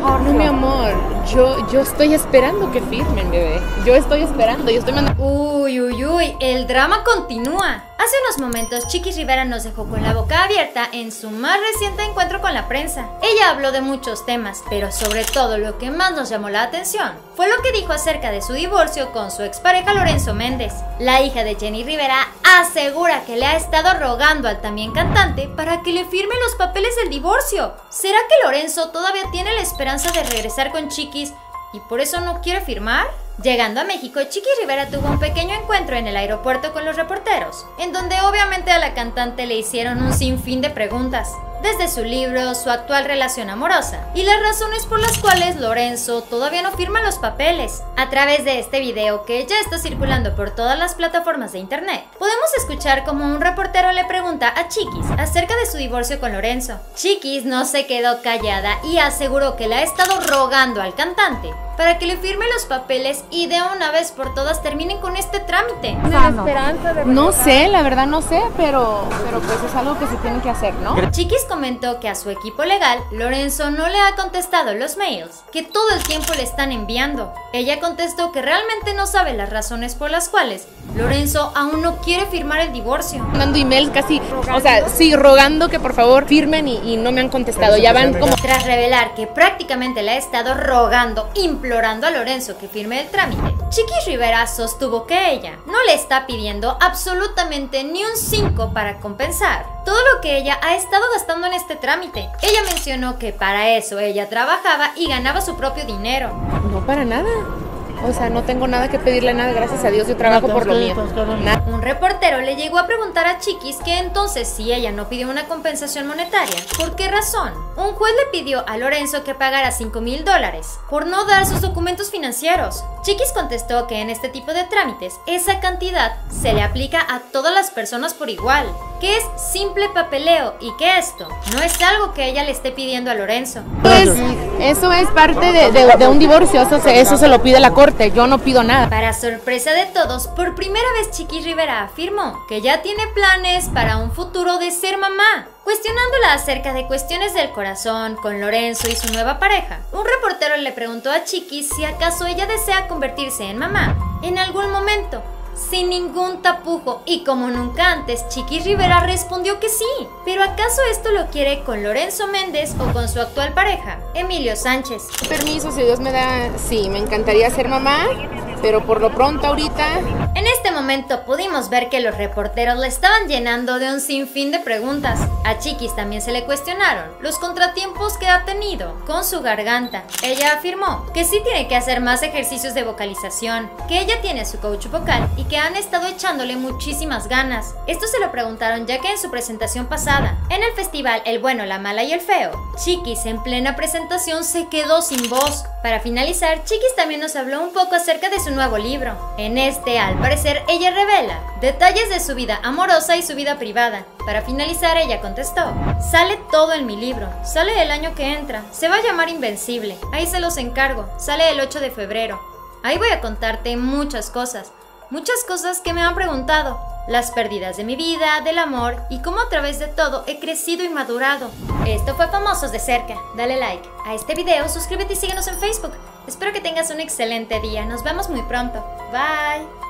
No, mi amor, yo estoy esperando que firmen, bebé. Yo estoy esperando, yo estoy mandando... Uy, uy, uy, el drama continúa. Hace unos momentos Chiquis Rivera nos dejó con la boca abierta en su más reciente encuentro con la prensa. Ella habló de muchos temas, pero sobre todo lo que más nos llamó la atención fue lo que dijo acerca de su divorcio con su expareja Lorenzo Méndez. La hija de Jenny Rivera asegura que le ha estado rogando al también cantante para que le firme los papeles del divorcio. ¿Será que Lorenzo todavía tiene la esperanza de regresar con Chiquis y por eso no quiere firmar? Llegando a México, Chiquis Rivera tuvo un pequeño encuentro en el aeropuerto con los reporteros, en donde obviamente a la cantante le hicieron un sinfín de preguntas, desde su libro, su actual relación amorosa y las razones por las cuales Lorenzo todavía no firma los papeles. A través de este video, que ya está circulando por todas las plataformas de internet, podemos escuchar cómo un reportero le pregunta a Chiquis acerca de su divorcio con Lorenzo. Chiquis no se quedó callada y aseguró que le ha estado rogando al cantante para que le firme los papeles y de una vez por todas terminen con este trámite. No sé, la verdad no sé, pero pues es algo que se tiene que hacer, ¿no? Chiquis comentó que a su equipo legal, Lorenzo no le ha contestado los mails que todo el tiempo le están enviando. Ella contestó que realmente no sabe las razones por las cuales Lorenzo aún no quiere firmar el divorcio. Mandando emails casi, o sea, sí, rogando que por favor firmen y no me han contestado. Ya van como... Tras revelar que prácticamente le ha estado rogando, implorando a Lorenzo que firme el trámite, Chiquis Rivera sostuvo que ella no le está pidiendo absolutamente ni un 5 para compensar todo lo que ella ha estado gastando en este trámite. Ella mencionó que para eso ella trabajaba y ganaba su propio dinero. No, para nada. O sea, no tengo nada que pedirle a nada, gracias a Dios, yo trabajo por lo mío. Un reportero le llegó a preguntar a Chiquis que entonces si ella no pidió una compensación monetaria, ¿por qué razón? Un juez le pidió a Lorenzo que pagara $5,000 por no dar sus documentos financieros. Chiquis contestó que en este tipo de trámites, esa cantidad se le aplica a todas las personas por igual, que es simple papeleo y que esto no es algo que ella le esté pidiendo a Lorenzo. Pues eso es parte de un divorcio, eso se lo pide la corte. Yo no pido nada. Para sorpresa de todos, por primera vez Chiquis Rivera afirmó que ya tiene planes para un futuro de ser mamá. Cuestionándola acerca de cuestiones del corazón con Lorenzo y su nueva pareja, un reportero le preguntó a Chiquis si acaso ella desea convertirse en mamá en algún momento. Sin ningún tapujo y como nunca antes, Chiquis Rivera respondió que sí. ¿Pero acaso esto lo quiere con Lorenzo Méndez o con su actual pareja, Emilio Sánchez? Permiso, si Dios me da, sí, me encantaría ser mamá, pero por lo pronto ahorita... En este momento pudimos ver que los reporteros le estaban llenando de un sinfín de preguntas. A Chiquis también se le cuestionaron los contratiempos que ha tenido con su garganta. Ella afirmó que sí tiene que hacer más ejercicios de vocalización, que ella tiene su coach vocal y que han estado echándole muchísimas ganas. Esto se lo preguntaron ya que en su presentación pasada, en el festival El Bueno, la Mala y el Feo, Chiquis en plena presentación se quedó sin voz. Para finalizar, Chiquis también nos habló un poco acerca de su nuevo libro. En este, al parecer, ella revela detalles de su vida amorosa y su vida privada. Para finalizar, ella contestó: sale todo en mi libro, sale el año que entra, se va a llamar Invencible, ahí se los encargo, sale el 8 de febrero. Ahí voy a contarte muchas cosas que me han preguntado, las pérdidas de mi vida, del amor y cómo a través de todo he crecido y madurado. Esto fue Famosos de Cerca. Dale like a este video, suscríbete y síguenos en Facebook. Espero que tengas un excelente día. Nos vemos muy pronto. Bye.